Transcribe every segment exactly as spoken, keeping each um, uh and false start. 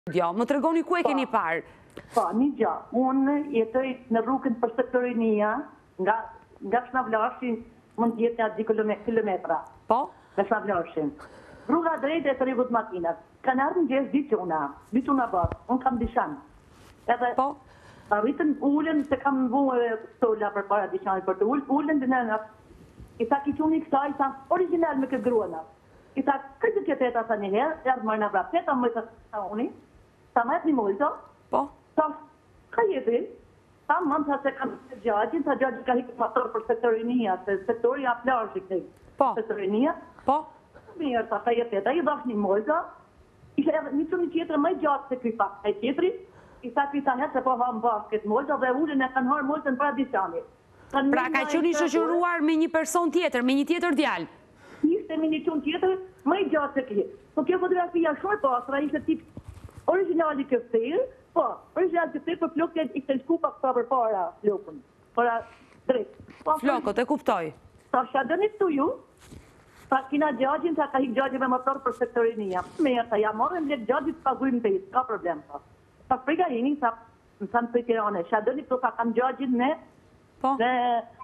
Më të regoni ku e keni parë? Po, një gjë, unë jetoj në rrugën për sektorinia, nga nga Shnavlashin, mund të jetë nga dy kilometra. Po? Nga Shnavlashin. Rruga drejt e të rrigut makinat. Kanë ardhë në gjesë ditë una, ditë una bërë, unë kam dishan. Edhe, po? Arritën ullën, se kam vue stola për para dishanit për të ullë, ullën dhe në nga, i tha ki quni kësa, i tha original me këtë gruana. I tha, këtë këtë teta sa njëherë, e ardhë marrë në vrap, teta më të sa uni, sa më e të një mojto, po? Sa, ka jeti, sa më të se kam të gjajin, sa gjajin ka hikë pastor për sektorinia, se sektori a plashë i këtë, po? Sektorinia, po? Mirë, sa ka jeti teta, i dhash një mojto, ishe edhe një qënë tjetër më gjatë se këj pak, e tjetëri, i sa këta herë se po ha më basket mojto dhe ullën e kanë harë mojtën pra disani. Pra ka qëni shoqëruar me një person tjetër, me një tjetër djalë? Ishte me një qënë tjetër, më i gjatë se këj. Po kjo fotografia shumë pasra, ishte tip originali këftër, po, originali këftër për flokët i këtë shkupa këta për para flokën, para drejt. Flokët, e kuptoj. Sa shadënit të ju, sa kina gjajin, sa ka hik gjajin me motor për sektorinia. Merë, sa ja morën lek gjajin të pagujmë të jetë, ka problem ta. Sa friga jeni, sa në sanë për Tirane, shadënit të sa kam gjajin me, dhe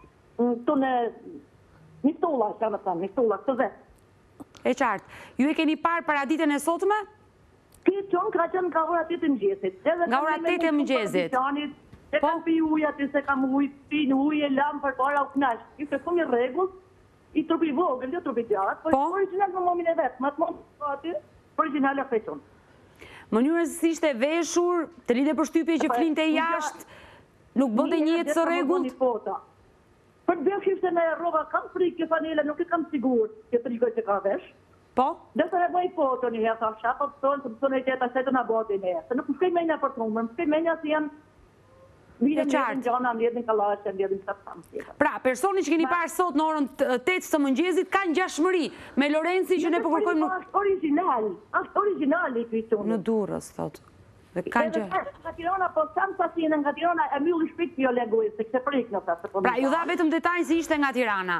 të në një stola, që në thamë, një stola, të dhe. E qartë, ju e keni parë para ditën e sotme? Këtë qënë ka qënë ka ora të të mëgjesit. Nga ora të të mëgjesit? Se kam pi uja, se kam uj, pi në uj e lamë për para u knash. I të shumë një regull, i trupi vogël, jo trupi gjatë, po original më momin e vetë, më të momin të aty, original e feqon. Mënyrës si ishte veshur, të lidhe për shtypje që flinte jashtë, nuk bënde njëtë së regullt? Për të bëjë ishte në roga, kam frikë kjo fanele, nuk e kam sigur që të rikoj që ka vesh. Po? Dhe të reboj foto një herë, thasha, po të tonë, të më tonë e tjeta se të në botë një herë. Se nuk më shkej menja për të umë, më shkej menja si janë mire mjetën gjana, mjetën kalashe, mjetën të të tjetër. Pra, personi që keni parë sot në orën tetë të mëngjezit, ka një gjashmëri me Lorenci që ne përkërkojmë nuk... Ashtë original, ashtë original i kërëtoni. Në durës, thotë. Dhe ka një... Nga Tirana, po samë sasinë nga Tirana, e mjulli shpik pjo legujë, se këse frikë në ta. Pra, ju dha vetëm detajnë si ishte nga Tirana?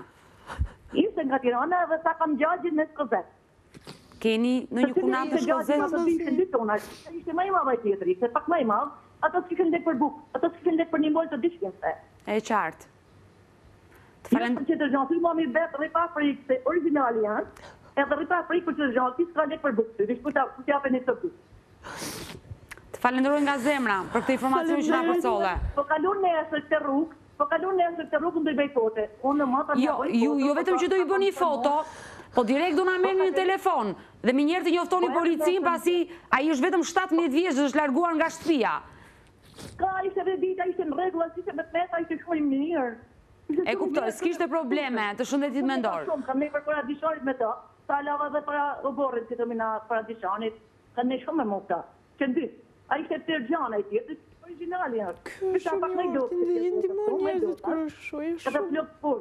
Ishte nga Tirana dhe sa kam gjajin në Shkozet. Keni në një kunat të Shkozet? Ishte ma i madhe tjetëri, se pak ma i madhe, ato s'kishen dek për bukë, ato s'kishen dek për një mojë të dishkin se. E qartë. Jështë për që të zhanë, ty mami betë ripa frikë, se originali janë, edhe ripa frikë për që të zhanë, ti s'ka dek për bukë, të vishë ku t'jape një të bukë. Të falenderoj nga zemra për këtë informacion që nga përsolle. Po kalun në esër të rrugë, po kalun në esër të rrugë në do i bëj fote. Unë në mata në bëj fote. Jo vetëm që do i bë një foto, po direkt do në ameni në telefon. Dhe mi njerë të njoftoni policin, pasi a i është vetëm shtatëmbëdhjetë vjeç dhe është larguar nga shtëpia. Ka, ishte vedita, ishte në regullë, ishte me të meta, ishte shumë i mirë. E kuptoj, s'kishte probleme të shëndetit mendor. Kam ne për para dishanit me ta, sa lava dhe para oborit që të mina para dishanit, kam ne shumë me më ta. Që në dy. A ishte të tërgjana i tjetë, originali është. Kështë shumë jotë, dhe indimon njerëzit për shumë. Këta flokë për.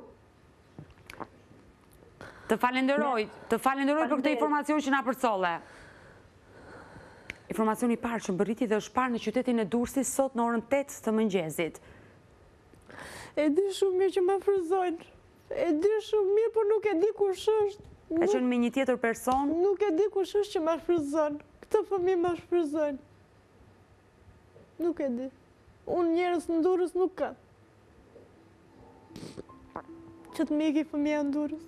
Të falenderoj, të falenderoj për këtë informacion që nga përcolle. Informacioni parë që mbërriti dhe është parë në qytetin e Durrësit sot në orën tetë të mëngjezit. E di shumë mirë që më frëzojnë. E di shumë mirë, por nuk e di kush është. Ka qenë me një tjetër person? Nuk e di kush është që më frëzojnë. Këtë fëmijë më frëzojnë. Nuk e di. Unë njerës në Durrës nuk ka. Që të miki fëmija në Durrës.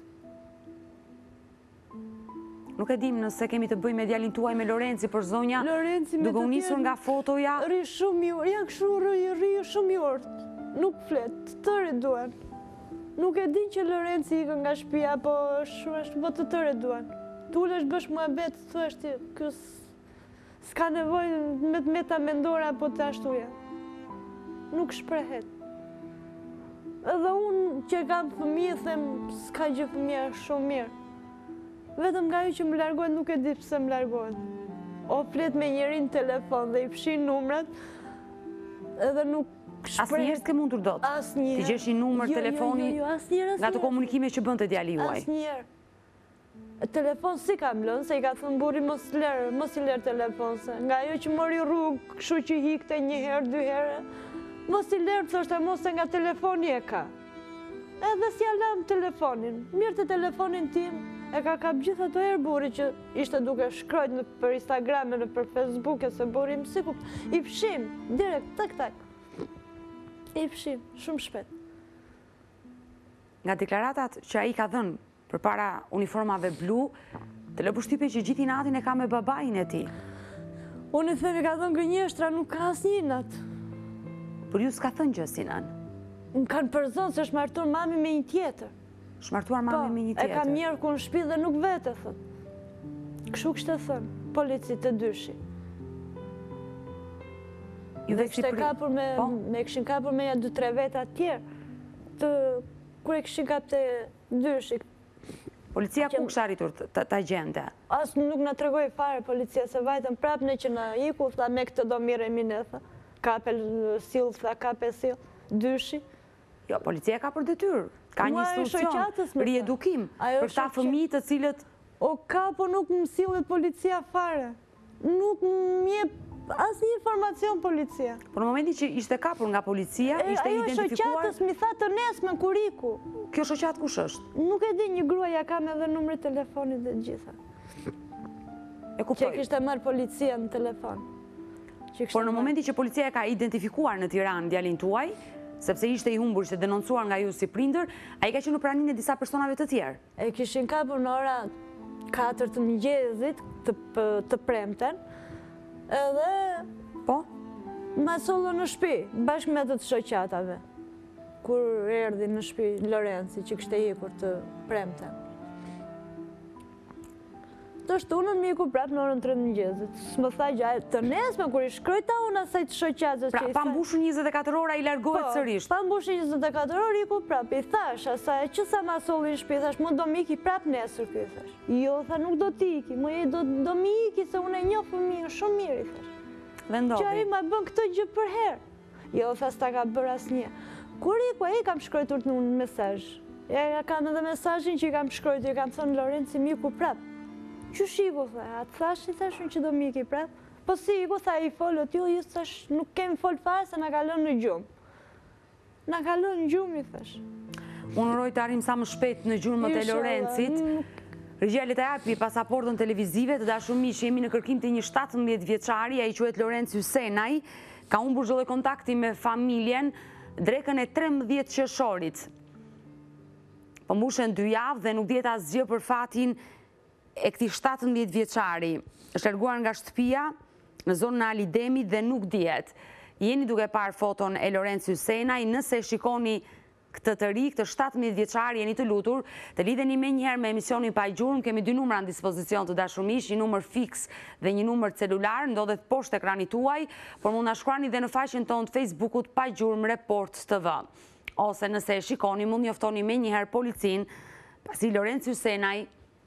Nuk e dim nëse kemi të bëj me djalin tuaj me Lorenci për zonja, duke u nisur nga fotoja. Rri shumë i orë, ja këshu rri, rri shumë i orë. Nuk flet, tërë duen. Nuk e din që Lorenci ikë nga shtëpia, po është vë të tërë duen. Tullesh bësh mua betë, të është kësë s'ka nevoj me të meta mendora apo të ashtuja. Nuk shprehet. Edhe unë që kam fëmijë, them s'ka gjë fëmija shumë mirë. Vetëm nga ju që më largohet nuk e di pse më largohet. O flet me njëri në telefon dhe i fshin numrat, edhe nuk shprehet. Asë njerës ke mundur do të? Asë njerë. Ti gjesh një numër telefoni nga të komunikime që bënd të djali juaj? Asë njerë. Telefon si kam lënë, se i ka thënë buri mos lërë, mos i lërë telefon, se nga jo që mori rrugë, këshu që hikte një herë, dy herë, mos i lërë, thoshte mos e nga telefoni e ka. Edhe si alam telefonin, mirë të telefonin tim, e ka kap gjitha të herë buri që ishte duke shkrojt në për Instagram e në për Facebook e se buri më si kupt. I fshim, direkt, tak, tak. I fshim, shumë shpet. Nga deklaratat që a i ka dhënë për para uniformave blu, të lë përshtypjen që gjithi natin e ka me babajin e ti. Unë i themi ka dhënë gënjeshtra, nuk ka asë një natë. Por ju s'ka thënë gjë Sinan. Më kanë përzonë se shmartur mami me një tjetër. Shmartuar mami me një tjetër. E ka mjerë ku në shpi dhe nuk vete, thët. Kështu kështë të thënë, policit të dyshi. Dhe kështë e kapur me, me këshin kapur me ja dy tre veta tjerë, të kërë këshin kap të dyshi. Policia ku kështë arritur të gjende? Asë nuk në tregoj fare policia, se vajtën prapë në që në iku, tha me këtë do mire mine, tha. Kape sil, tha kape sil, dyshi. Jo, policia ka për detyrë. Ka një instrukcion, riedukim, për ta fëmijë të cilët... O ka, po nuk më sillet policia fare. Nuk më jep asë një informacion policia. Por në momentin që ishte kapur nga policia, ishte identifikuar... Ajo shoqatës mi tha të nesme në kuriku. Kjo shoqatë kush është? Nuk e di, një gruaja kam edhe numri telefonit dhe gjitha. E kuptoj. Që kishte marrë policia në telefon. Por në momentin që policia ka identifikuar në Tiranë djalin tuaj, sepse ishte i humbur, ishte denoncuar nga ju si prindër, a i ka qenë në praninë e disa personave të tjerë? E kishin kapur në ora katër të mëngjesit të premten, edhe... Po? Ma sollën në shpi, bashkë me të të shoqatave, kur erdi në shpi Lorenci, që kështë e ikur të premten. Të shtunën mi ku prapë në orën tre mëngjesit. Së më tha gjaj, të nesme, kur i shkrojta unë asaj të shoqatës që i tha... Pra, pa mbushur njëzet e katër ora i largohet sërisht? Pa mbushur njëzet e katër ora i ku prapë. I thash, asaj, që sa ma solli në shpi, thash, më do mi iki prapë nesër, kjo i thash. Jo, tha, nuk do t'i iki, më do mi iki, se unë e një fëmijë, shumë mirë, i thash. Dhe ndodhi? Që a i ma bën këtë gjë për herë. Jo, tha, s'ta ka bër asnjë. Kur i ku, e i kam shkrojtur në mesazh. Ja kam edhe mesazhin që i kam shkrojtur, i kam thënë Lorenci mi ku prapë. Që shiku, tha, atë thashin, thashin që do miki prapë. Po si, ku tha i folët ju, ju thash, nuk kemi folë fare se nga kalon në gjumë. Nga kalon në gjumë, i thash. Unë uroj të arim sa më shpejt në gjurmët e Lorencit. Regjalit e japi pasaportën televizive, të dashur miq, jemi në kërkim të një shtatëmbëdhjetë vjeçari, ai quhet Lorenci Hysenaj, ka humbur çdo lloj kontakti me familjen drekën e trembëdhjetë qershorit. Po mbushen dy javë dhe nuk dihet asgjë për fatin e këtij shtatëmbëdhjetë vjeçari. Është larguar nga shtëpia në zonën e Alidemit dhe nuk dihet. Jeni duke parë foton e Lorenci Hysenaj, nëse shikoni këtë të ri, këtë shtatëmbëdhjetë vjeçari, jeni të lutur të lidheni me njëherë me emisionin Pa Gjurmë. Kemi dy numra në dispozicion të dashur miq, një numër fiks dhe një numër celular, ndodhet poshtë ekranit tuaj, por mund na shkruani dhe në faqen tonë të Facebookut Pa Gjurmë Report T V. Ose nëse e shikoni, mund njoftoni me njëherë policin, pasi Lorenci Hysenaj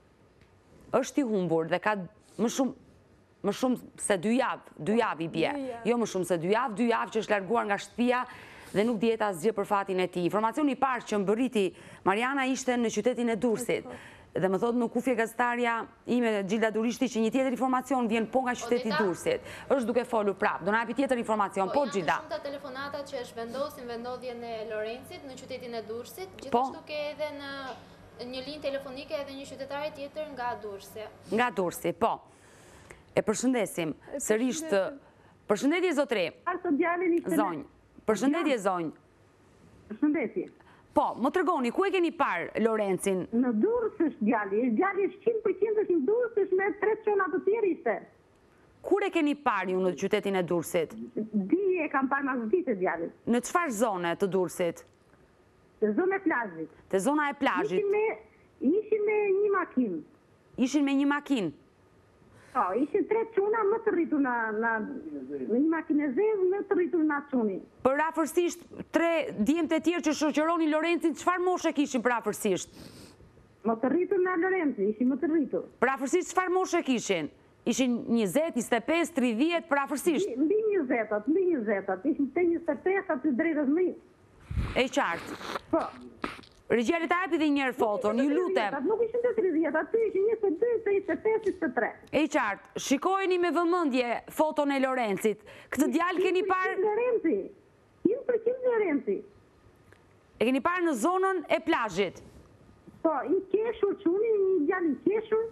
është i humbur dhe ka më shumë më shumë se dy javë, dy javë i bie. Jo më shumë se dy javë, dy javë që është larguar nga shtëpia dhe nuk dihet asgjë për fatin e tij. Informacioni i parë që mbërriti Mariana ishte në qytetin e Durrësit. Dhe më thotë në kufje gazetarja ime Gjilda Durishti që një tjetër informacion vjen po nga qyteti i Durrësit. Është duke folur prapë. Do na japi tjetër informacion. Po Gjilda. Janë shumë të telefonata që është vendosin vendodhjen e Lorencit në qytetin e Durrësit, gjithashtu ke edhe në një linjë telefonike edhe një qytetare tjetër nga Durrësi. Nga Durrësi, po. E përshëndesim. Sërish të Përshëndetje zotri. Zonjë. Përshëndetje zonjë. Përshëndetje. Po, më tregoni, ku e keni parë Lorencin? Në Durrës është djali. Djali është qind për qind është në Durrës, është me tre çona të tjerë ishte. Kur e keni parë ju në qytetin e Durrësit? Dije e kam parë mas ditë djalit. Në çfarë zone të Durrësit? Te zona e plazhit. Te zona e plazhit. Ishin me ishin me një makinë. Ishin me një makinë. Po, ishin tre çuna më të rritur në në në një makinë e zezë më të rritur në çuni. Për afërsisht tre djemtë e tjerë që shoqëronin Lorencin, çfarë moshe kishin për afërsisht? Më të rritur në Lorenci, ishin më të rritur. Për afërsisht çfarë moshe kishin? Ishin njëzet, njëzet e pesë, tridhjetë për afërsisht? Mbi njëzetat, mbi njëzetat, ishin te njëzet e pesë aty drejtës më. E qartë. Po. Regjalit ta japi dhe njërë foton, ju lutem. Nuk ishin të tridhjetë, aty ishin njëzet e dy, njëzet e pesë, njëzet e tre. E qartë, shikojeni me vëmendje foton e Lorencit. Këtë djalë keni parë... Lorenci, njëzet për qind Lorenci. E keni parë në zonën e plazhit? Po, i keshur, që unë i djali keshur.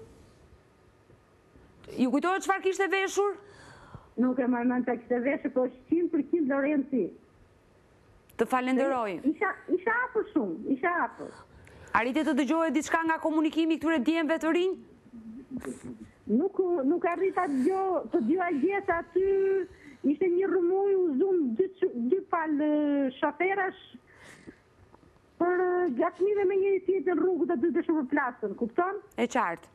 Ju kujtohet çfarë kishte veshur? Nuk e marrë mend çfarë kishte veshur, po qind për qind Lorenci. Të falenderoj. Isha, isha afër shumë, isha afër. Arrite të dëgjohet diçka nga komunikimi këtyre djemve të rinj? Nuk, nuk arrita të djo, të djoja gjeta aty, ishte një rrëmuj, u zunë dy, dy palë shoferash, për gatmive me njëri tjetër rrugë të dy të shumë plasën, kupton? E qartë.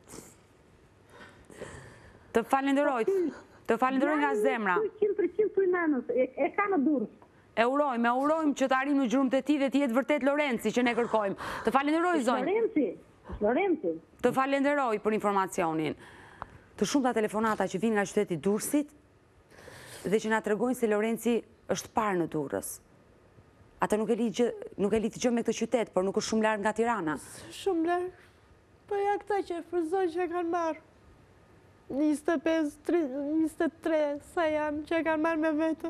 Të falenderoj, të falenderoj nga zemra. qind për qind për nanës, e, e ka në durë. E urojmë, e urojmë që të arrijmë në gjurmët e tij dhe të jetë vërtet Lorenci që ne kërkojmë. Të falenderoj zonjë. Lorenci, Lorenci. Të falenderoj për informacionin. Të shumta telefonata që vinë nga qyteti Durrësit dhe që na tregojnë se Lorenci është parë në Durrës. Ata nuk e lidh nuk e lidh gjë me këtë qytet, por nuk është shumë larg nga Tirana. Shumë larg. Po ja këta që fryzojnë që kanë marrë. njëzet e pesë, njëzet e tre sa janë që kanë marrë me vete.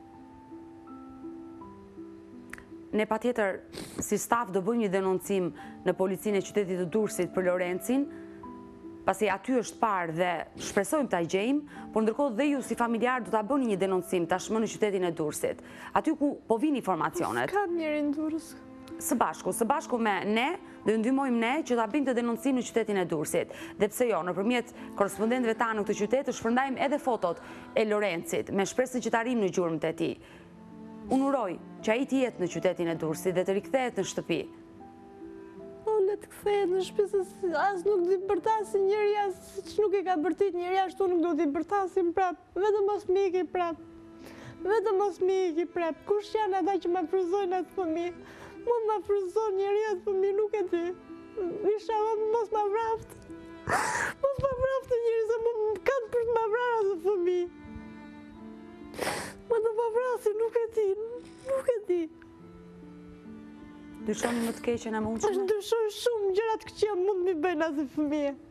Ne patjetër si staf do bëjmë një denoncim në policinë e qytetit të Durrësit për Lorencin, pasi aty është parë dhe shpresojmë ta gjejmë, por ndërkohë dhe ju si familjar do ta bëni një denoncim tashmë në qytetin e Durrësit. Aty ku po vini informacionet. Kam njëri në Durrës. Së bashku, së bashku me ne, dhe ndihmojmë ne që ta bëjmë të denoncim në qytetin e Durrësit. Dhe pse jo, nëpërmjet korrespondentëve tanë në këtë qytet të shpërndajmë edhe fotot e Lorencit me shpresën që të arrijmë në gjurmët e tij. Unë uroj që ai të jetë në qytetin e Durrësit dhe të rikthehet në shtëpi. O, le të kthehet në shtëpi, se as nuk di bërtasi njëri, as që nuk i ka bërtit njëri, ashtu nuk do t'i bërtasim prap. Vetëm mos mi iki prap. Vetëm mos mi iki prap. Kush janë ata që ma fryzojnë atë fëmijë? Mu ma fryzon njëri atë fëmijë, nuk e di. Isha mos ma vraft. Mos ma vraft njëri, se mu kanë për të ma vrarë atë fëmijë. Më të ma vrasi, nuk e di, nuk e di. Dyshoni më të keqen e mundshme? Është dyshon shumë gjërat që mund mi bëjnë atë fëmijë.